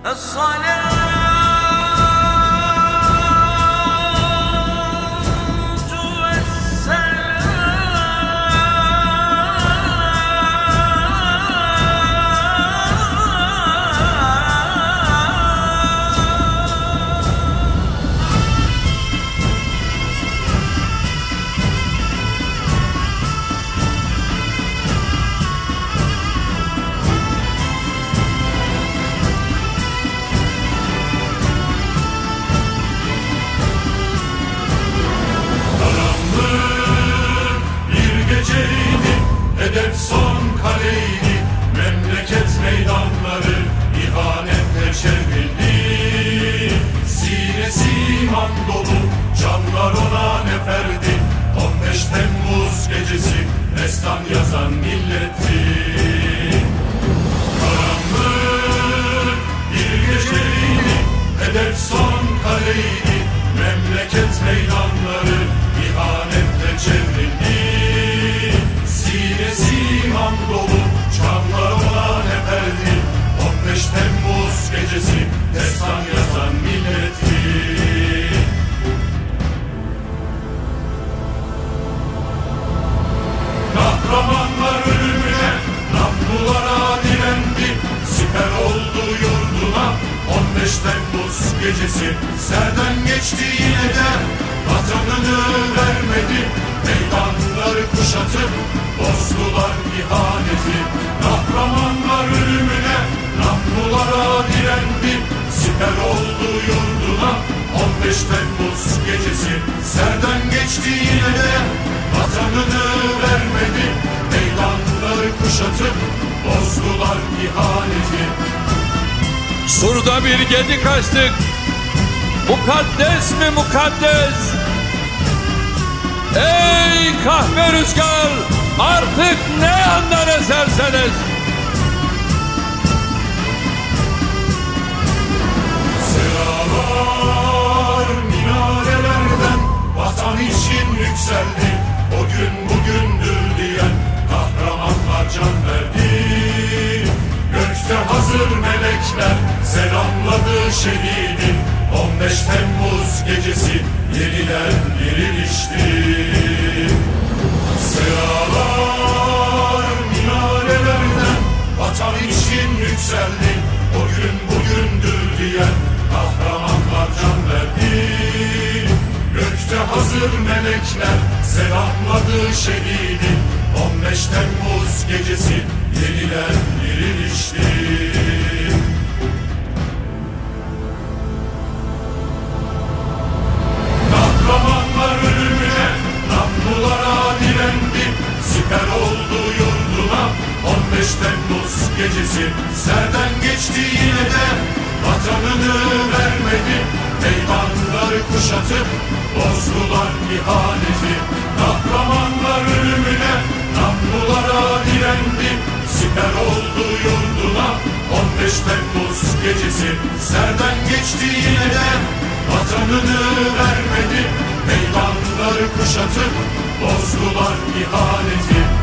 Hedef son kaleydi, memleket meydanları ihanetle çevrildi. Sinesi iman dolu, canlar ona neferdi. 15 Temmuz gecesi destan yazan milletti. Karanlık bir geceydi, hedef son kaleydi, memleket meydanları ihanetle çevrildi. Sinesi iman dolu, canlar ona neferdi. 15 Temmuz gecesi destan yazan milletti. Kahramanlar ölümüne, namlulara direndi. Siper oldu yurduna 15 Temmuz gecesi. Serden geçti yine de vatanını vermedi. Meydanları kuşatıp bozdular ihaneti. Kahramanlar ölümüne, namlulara direndi. Siper oldu yurduna 15 Temmuz gecesi. Serden geçti yine de vatanını vermedi. Meydanları kuşatıp bozdular ihaneti. Sur'da bir gedik açtık. Mukaddes mi mukaddes? Ey kahve rüzgar, artık ne yandan eserseniz. Sıralar minarelerden vatan için yükseldi. O gün bugündür diyen kahramanlar can verdi. Gökte hazır melekler selamladı şehidi. 15 Temmuz gecesi yeniden dirilişti. Sıralar minarelerden vatan için yükseldi. O gün bugündür diyen kahramanlar can verdi. Gökte hazır melekler selamladı şehidi. 15 Temmuz gecesi yeniden dirilişti. Kahramanlar ölümüne, namlulara direndi. Siper oldu yurduna 15 Temmuz gecesi. Serden geçti yine de vatanını vermedi. Meydanları kuşatıp bozdular ihaneti. Kahramanlar ölümüne, namlulara direndi. Siper oldu yurduna 15 Temmuz gecesi. Serden geçti yine de vatanını vermedi. Meydanları kuşatıp bozdular ihaneti.